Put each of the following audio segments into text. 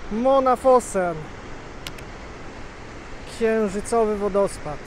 Monafossen. Księżycowy wodospad.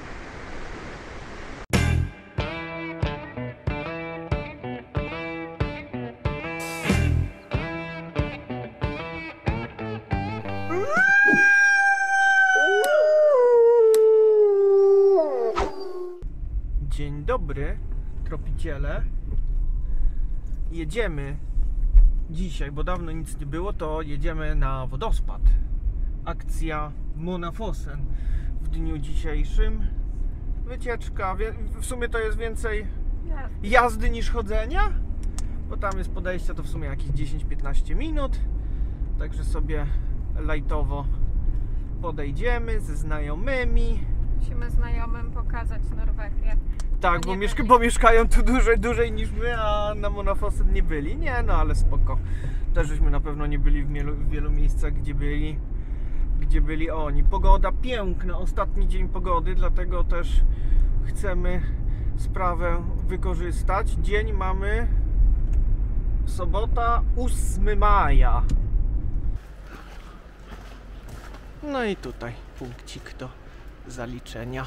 Dzień dobry, tropiciele. Jedziemy dzisiaj, bo dawno nic nie było, to jedziemy na wodospad. Akcja Monafossen w dniu dzisiejszym. Wycieczka, w sumie to jest więcej jazdy niż chodzenia, bo tam jest podejście to w sumie jakieś 10-15 minut. Także sobie lajtowo podejdziemy ze znajomymi. Musimy znajomym pokazać Norwegię. Tak, bo mieszkają tu dłużej niż my, a na Monafossen nie byli. Nie, no ale spoko. Też żeśmy na pewno nie byli w wielu miejscach, gdzie byli oni. Pogoda piękna, ostatni dzień pogody, dlatego też chcemy sprawę wykorzystać. Dzień mamy sobota, 8 maja. No i tutaj punkcik do zaliczenia.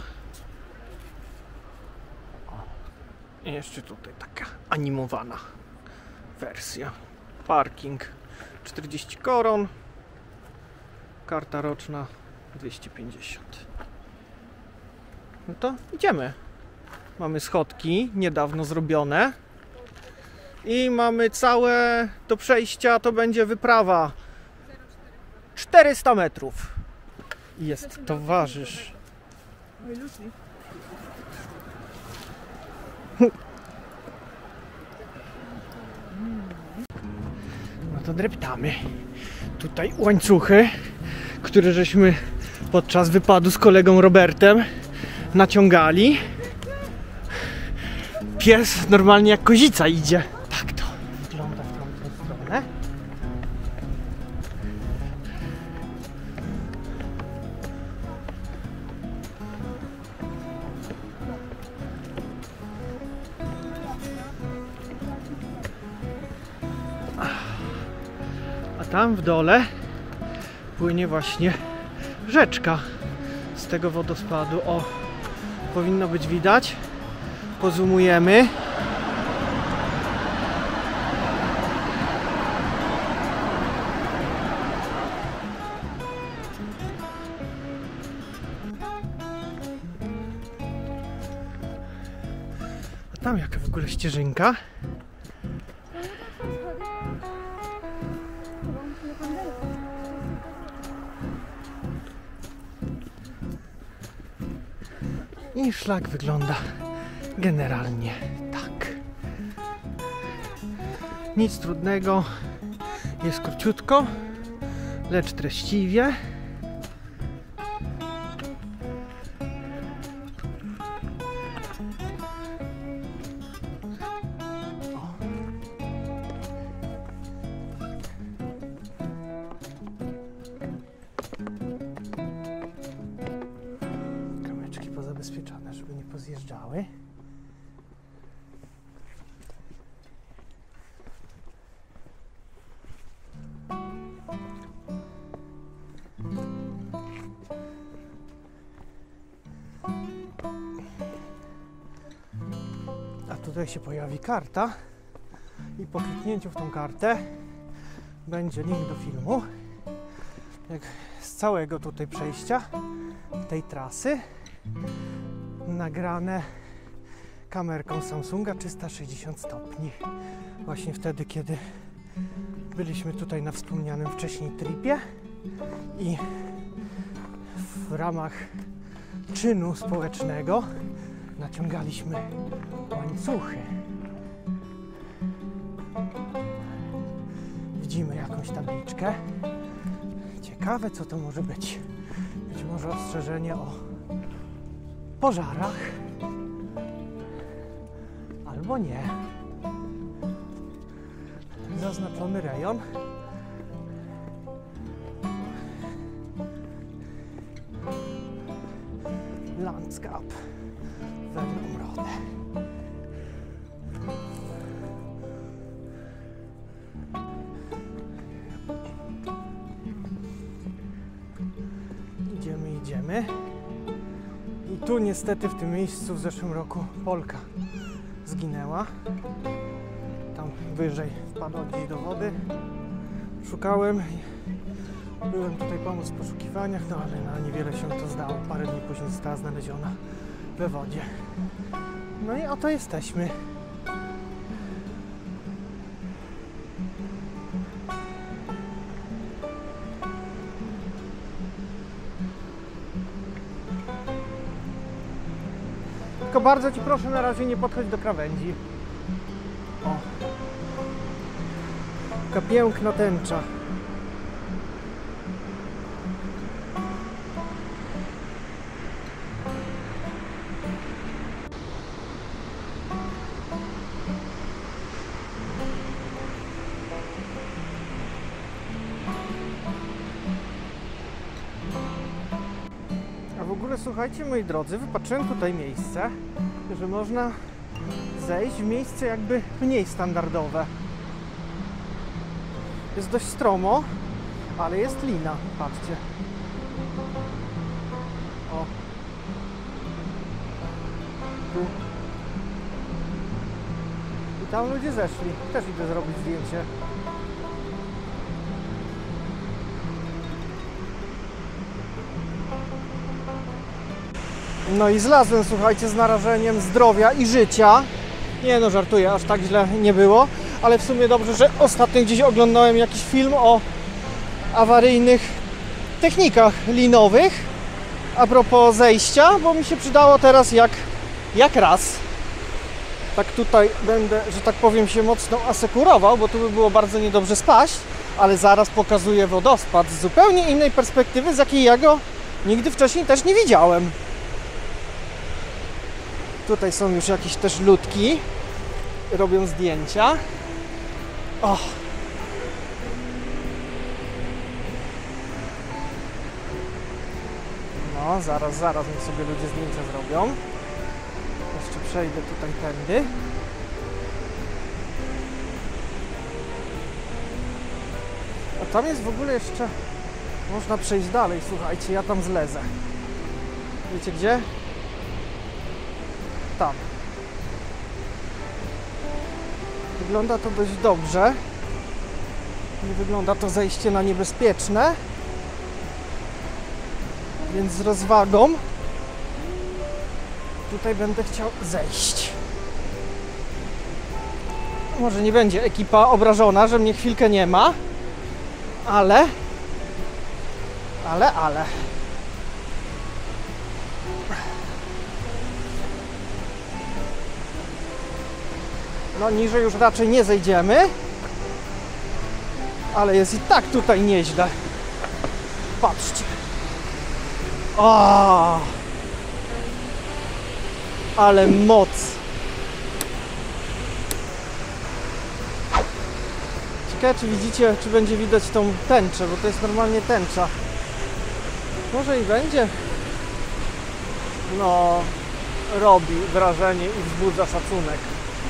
I jeszcze tutaj taka animowana wersja. Parking 40 koron. Karta roczna 250. No to idziemy. Mamy schodki niedawno zrobione. I mamy całe do przejścia, to będzie wyprawa 400 metrów. Jest towarzysz. No to dreptamy. Tutaj łańcuchy, które żeśmy podczas wypadu z kolegą Robertem naciągali. Pies normalnie jak kozica idzie. Tak to wygląda w tamtą stronę. A tam w dole płynie właśnie rzeczka z tego wodospadu. O, powinno być widać. Pozumujemy. A tam jaka w ogóle ścieżynka. I szlak wygląda generalnie tak. Nic trudnego, jest króciutko, lecz treściwie. Zabezpieczone, żeby nie pozjeżdżały. A tutaj się pojawi karta i po kliknięciu w tą kartę będzie link do filmu, jak z całego tutaj przejścia tej trasy, nagrane kamerką Samsunga 360 stopni. Właśnie wtedy, kiedy byliśmy tutaj na wspomnianym wcześniej tripie i w ramach czynu społecznego naciągaliśmy łańcuchy. Widzimy jakąś tabliczkę. Ciekawe, co to może być. Być może ostrzeżenie o pożarach, albo nie. Zaznaczony rejon. Landskap Wellområde. jedziemy. I tu niestety w tym miejscu w zeszłym roku Polka zginęła. Tam wyżej wpadła gdzieś do wody. Szukałem. Byłem tutaj pomóc w poszukiwaniach, no ale na niewiele się to zdało. Parę dni później została znaleziona we wodzie. No i oto jesteśmy. Tylko bardzo Ci proszę na razie nie podchodź do krawędzi. O. Taka piękna tęcza. A w ogóle słuchajcie, moi drodzy, wypatrzyłem tutaj miejsce, że można zejść w miejsce jakby mniej standardowe. Jest dość stromo, ale jest lina, patrzcie. O. Tu. I tam ludzie zeszli. Też idę zrobić zdjęcie. No i zlazłem, słuchajcie, z narażeniem zdrowia i życia. Nie no, żartuję, aż tak źle nie było. Ale w sumie dobrze, że ostatnio gdzieś oglądałem jakiś film o awaryjnych technikach linowych. A propos zejścia, bo mi się przydało teraz jak raz. Tak tutaj będę, że tak powiem, się mocno asekurował, bo tu by było bardzo niedobrze spaść. Ale zaraz pokazuję wodospad z zupełnie innej perspektywy, z jakiej ja go nigdy wcześniej też nie widziałem. Tutaj są już jakieś też ludki. Robią zdjęcia. O! No, zaraz mi sobie ludzie zdjęcia zrobią. Jeszcze przejdę tutaj tędy. A tam jest w ogóle jeszcze... Można przejść dalej, słuchajcie, ja tam zlezę. Wiecie gdzie? Tam. Wygląda to dość dobrze. Nie wygląda to zejście na niebezpieczne. Więc z rozwagą tutaj będę chciał zejść. Może nie będzie ekipa obrażona, że mnie chwilkę nie ma, ale. No niżej już raczej nie zejdziemy, ale jest i tak tutaj nieźle. Patrzcie. O! Ale moc. Ciekawe, czy widzicie, czy będzie widać tą tęczę, bo to jest normalnie tęcza. Może i będzie. No, robi wrażenie i wzbudza szacunek.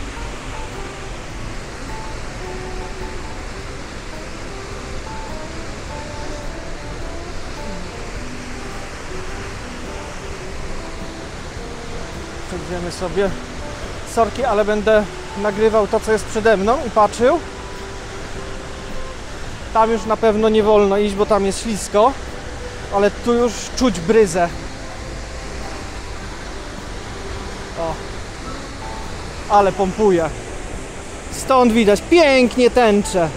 Przejdziemy sobie. Sorki, ale będę nagrywał to, co jest przede mną i patrzył. Tam już na pewno nie wolno iść, bo tam jest ślisko, ale tu już czuć bryzę. O, ale pompuje. Stąd widać pięknie tęczę.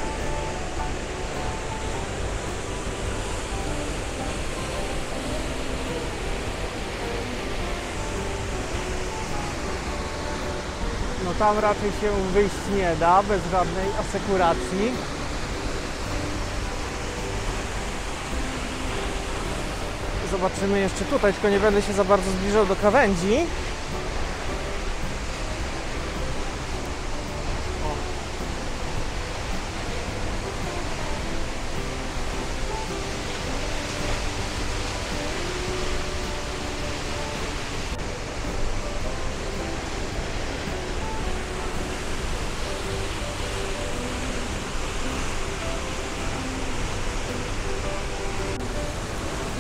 No tam raczej się wyjść nie da, bez żadnej asekuracji. Zobaczymy jeszcze tutaj, tylko nie będę się za bardzo zbliżał do krawędzi.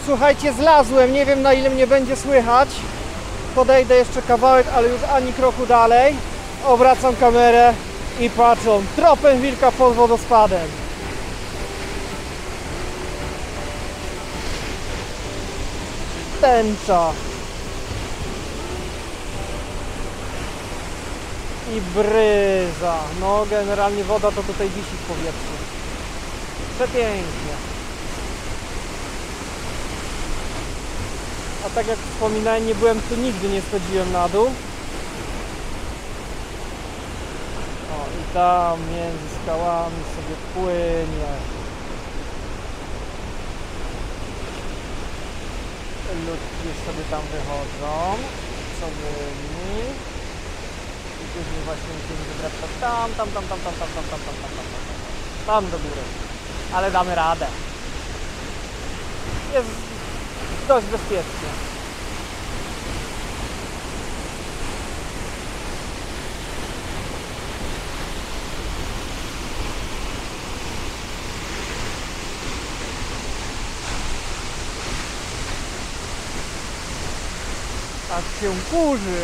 Słuchajcie, zlazłem, nie wiem na ile mnie będzie słychać. Podejdę jeszcze kawałek, ale już ani kroku dalej. Obracam kamerę i patrzą. Tropem wilka pod wodospadem. Tęcza. I bryza. No generalnie woda to tutaj wisi w powietrzu. Przepięknie. A tak jak wspominałem, nie byłem tu nigdy, nie schodziłem na dół. O, i tam między skałami sobie płynie. Ludki już sobie tam wychodzą. Codymi. I później właśnie musimy wybrać tam do góry. Ale damy radę. Jest dość bezpiecznie. Tak się kurzy.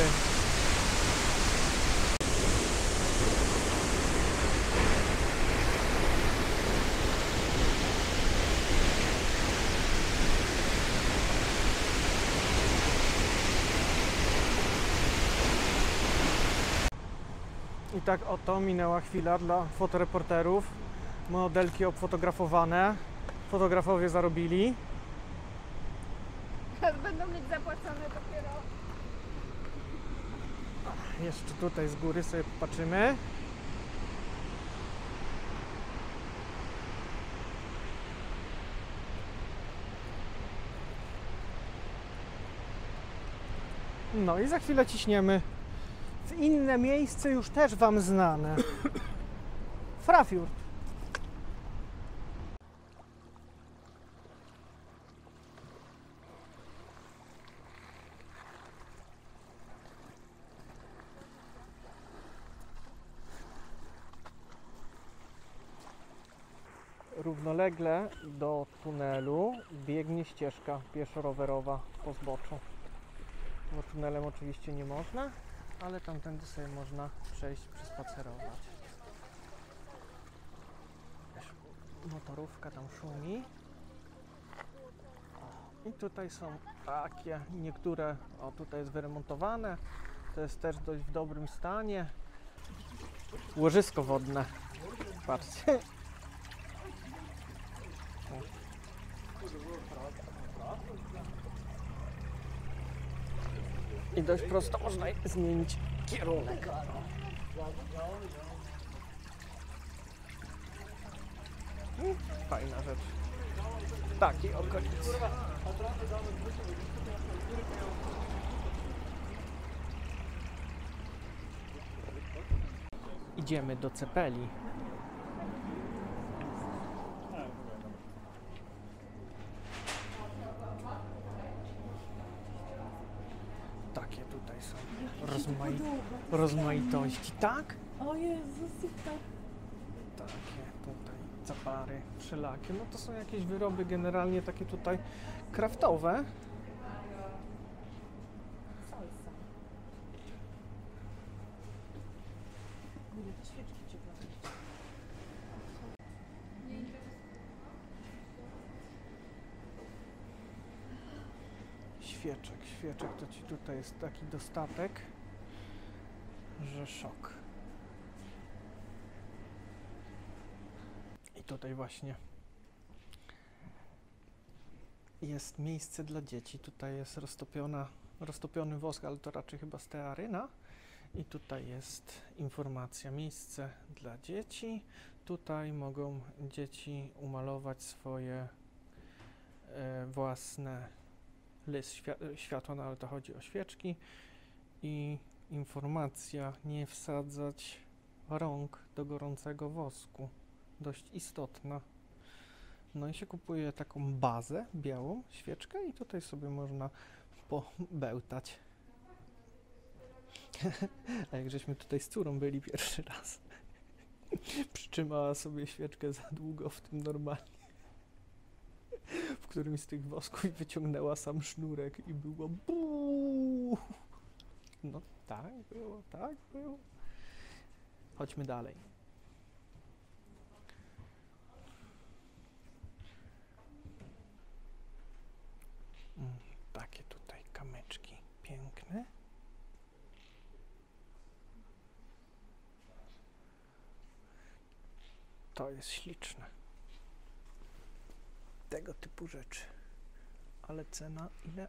I tak oto minęła chwila dla fotoreporterów. Modelki obfotografowane. Fotografowie zarobili. Będą mieć zapłacone dopiero. Jeszcze tutaj z góry sobie popatrzymy. No i za chwilę ciśniemy w inne miejsce, już też Wam znane. Frafjord. Równolegle do tunelu biegnie ścieżka pieszo-rowerowa po zboczu. Bo tunelem oczywiście nie można, ale tamtędy sobie można przejść, przespacerować. Motorówka tam szumi. I tutaj są takie niektóre, o tutaj jest wyremontowane, to jest też dość w dobrym stanie. Łożysko wodne, patrzcie. I dość prosto można zmienić kierunek. Fajna rzecz. W takiej okolicy. Idziemy do Cepeli. Takie tutaj są rozmaitości, tak? O Jezu, super. Takie tutaj zapary wszelakie. No to są jakieś wyroby generalnie takie tutaj kraftowe. Salsa. Kurde, te świeczki ciekawe. Świeczek to ci tutaj jest taki dostatek, że szok. I tutaj właśnie jest miejsce dla dzieci. Tutaj jest roztopiony wosk, ale to raczej chyba stearyna. I tutaj jest informacja, miejsce dla dzieci. Tutaj mogą dzieci umalować swoje własne światła, no ale to chodzi o świeczki. I informacja, nie wsadzać rąk do gorącego wosku. Dość istotna. No i się kupuje taką bazę, białą świeczkę i tutaj sobie można pobełtać. A jak żeśmy tutaj z córą byli pierwszy raz, przytrzymała sobie świeczkę za długo w tym normalnie. w którymś z tych wosków i wyciągnęła sam sznurek i było buuu. No tak było, tak było. Chodźmy dalej. Takie tutaj kamyczki piękne. To jest śliczne. Tego typu rzeczy. Ale cena ile?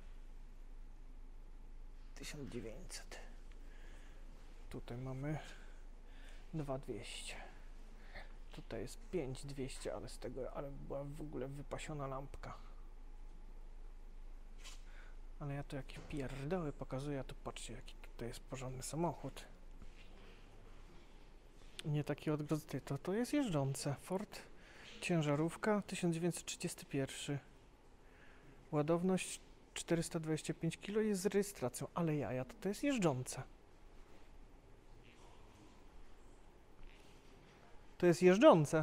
1900. Tutaj mamy 2200. Tutaj jest 5200, ale z tego, ale była w ogóle wypasiona lampka. Ale ja tu jakieś pierdoły pokazuję, a tu patrzcie, jaki tutaj jest porządny samochód. Nie taki odgrodny, to jest jeżdżące. Ford ciężarówka 1931. Ładowność 425 kg jest z rejestracją, ale jaja, to jest jeżdżące. To jest jeżdżące.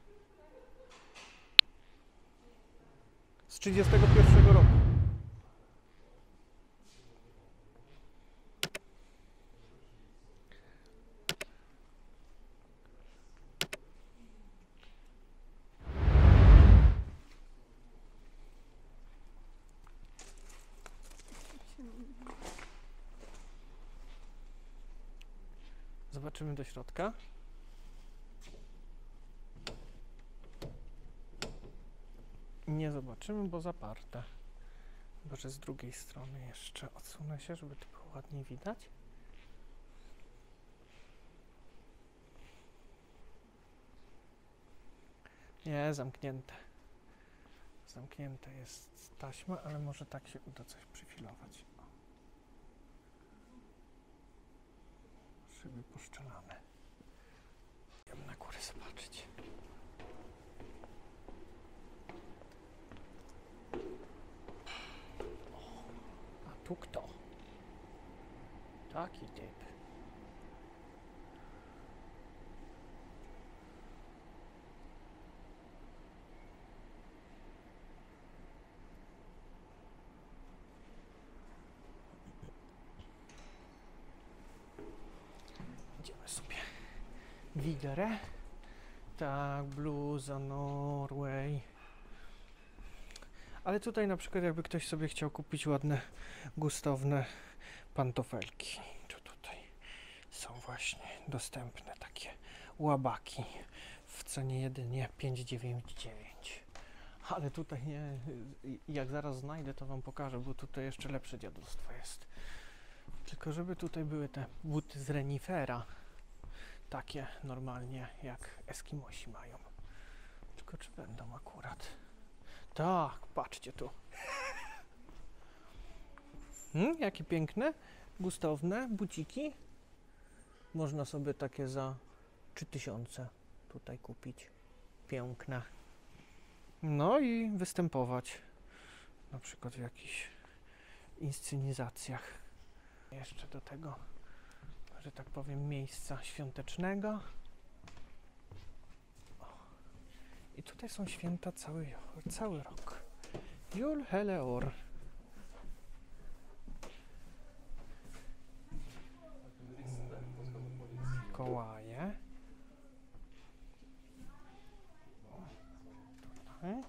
Z 31 roku. Zobaczymy do środka. Nie zobaczymy, bo zaparte. Może z drugiej strony jeszcze odsunę się, żeby to było ładniej widać. Nie, zamknięte. Zamknięte jest taśma, ale może tak się uda coś przyfilować. O. Szyby poszczelane. Idziemy na górę zobaczyć. O, a tu kto? Taki typ. Idziemy sobie. Wigere. Tak, bluza, Norway. Ale tutaj na przykład jakby ktoś sobie chciał kupić ładne, gustowne pantofelki, to tutaj są właśnie dostępne takie łabaki w cenie jedynie 5,99. Ale tutaj nie, jak zaraz znajdę, to wam pokażę, bo tutaj jeszcze lepsze dziadostwo jest. Tylko żeby tutaj były te buty z renifera, takie normalnie jak Eskimosi mają. Tylko czy będą akurat? Tak, patrzcie tu. Jakie piękne, gustowne buciki. Można sobie takie za 3000 tutaj kupić. Piękne. No i występować na przykład w jakichś inscenizacjach. Jeszcze do tego, że tak powiem, miejsca świątecznego. I tutaj są święta cały rok. Jul Heleor. Mikołaje. Tutaj.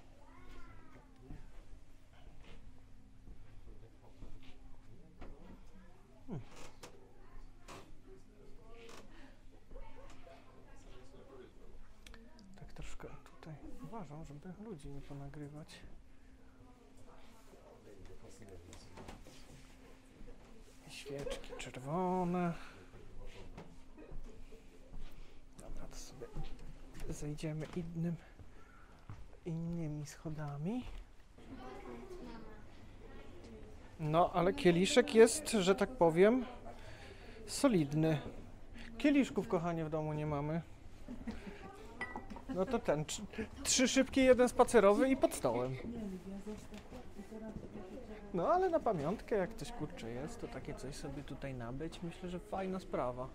Tak troszkę tutaj uważam, żeby ludzi nie ponagrywać. Świeczki czerwone. Dobra, to sobie zejdziemy innymi schodami. No, ale kieliszek jest, że tak powiem, solidny. Kieliszków, kochanie, w domu nie mamy. No to ten, 3 szybkie, 1 spacerowy i pod stołem. No ale na pamiątkę, jak coś kurczę jest, to takie coś sobie tutaj nabyć, myślę, że fajna sprawa.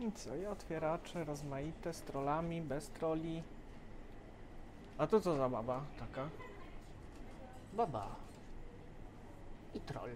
I co? I otwieracze rozmaite z trollami, bez troli. A to co za baba taka? Baba. I troll.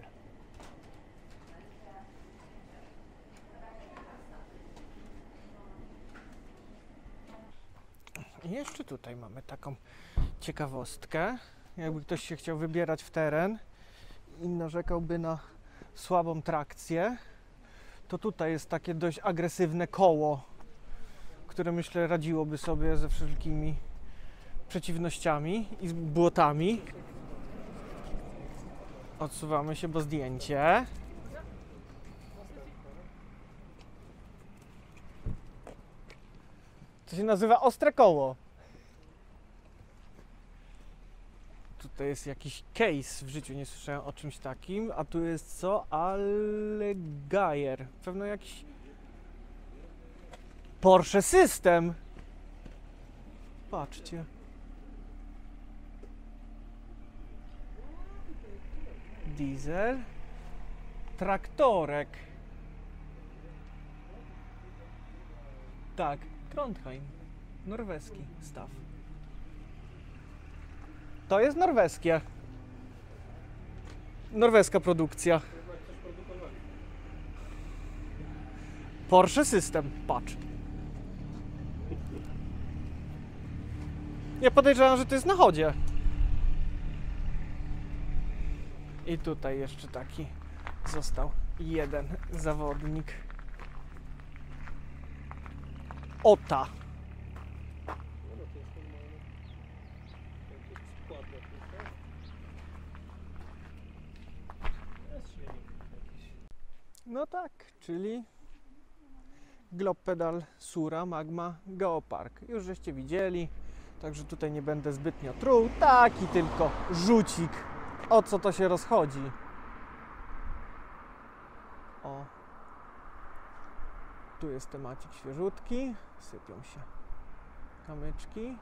I jeszcze tutaj mamy taką ciekawostkę. Jakby ktoś się chciał wybierać w teren i narzekałby na słabą trakcję, to tutaj jest takie dość agresywne koło, które myślę radziłoby sobie ze wszelkimi przeciwnościami i z błotami. Odsuwamy się, bo zdjęcie. To się nazywa ostre koło. Tutaj jest jakiś case, w życiu nie słyszałem o czymś takim, a tu jest co? Allgaier. Pewno jakiś Porsche System. Patrzcie. Diesel. Traktorek. Tak, Trondheim. Norweski staw. To jest norweskie. Norweska produkcja. Porsche System, patrz. Ja podejrzewam, że to jest na chodzie. I tutaj jeszcze taki został jeden zawodnik. Ota. No tak, czyli Gloppedal Sura Magma Geopark. Już żeście widzieli, także tutaj nie będę zbytnio truł. Taki tylko rzucik, o co to się rozchodzi. O, tu jest temacik świeżutki, sypią się kamyczki.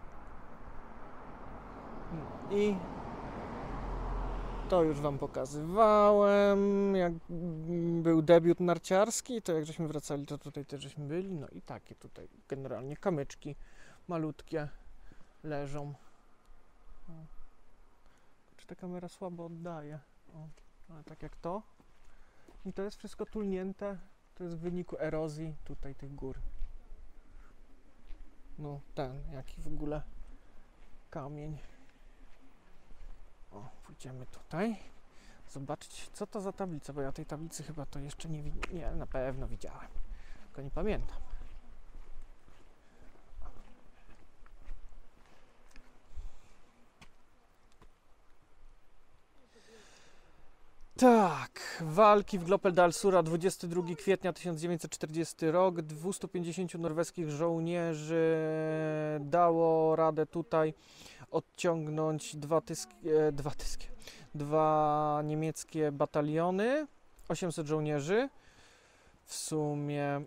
I to już Wam pokazywałem, jak był debiut narciarski, to jak żeśmy wracali, to tutaj też żeśmy byli. No i takie tutaj generalnie kamyczki malutkie leżą. O. Czy ta kamera słabo oddaje? O, ale tak jak to. I to jest wszystko tulnięte, to jest w wyniku erozji tutaj tych gór. No ten, jaki w ogóle kamień. O, pójdziemy tutaj. Zobaczyć, co to za tablica, bo ja tej tablicy chyba to jeszcze nie widziałem. Nie, na pewno widziałem, tylko nie pamiętam. Tak, walki w Gloppedal Sura, 22 kwietnia 1940 rok. 250 norweskich żołnierzy dało radę tutaj odciągnąć dwa niemieckie bataliony, 800 żołnierzy. W sumie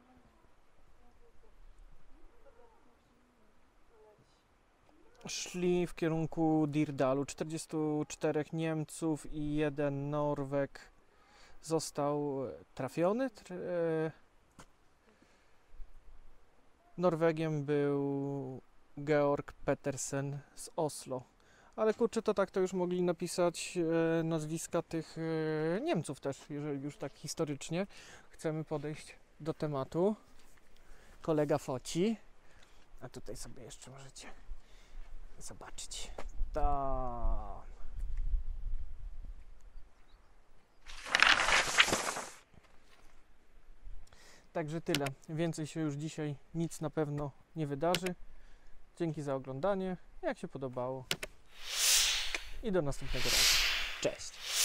szli w kierunku Dirdalu. 44 Niemców i 1 Norweg został trafiony. Norwegiem był Georg Petersen z Oslo. Ale kurczę, to tak to już mogli napisać nazwiska tych Niemców też, jeżeli już tak historycznie chcemy podejść do tematu. Kolega foci. A tutaj sobie jeszcze możecie zobaczyć. Tam. Także tyle. Więcej się już dzisiaj nic na pewno nie wydarzy. Dzięki za oglądanie. Jak się podobało. I do następnego razu. Cześć.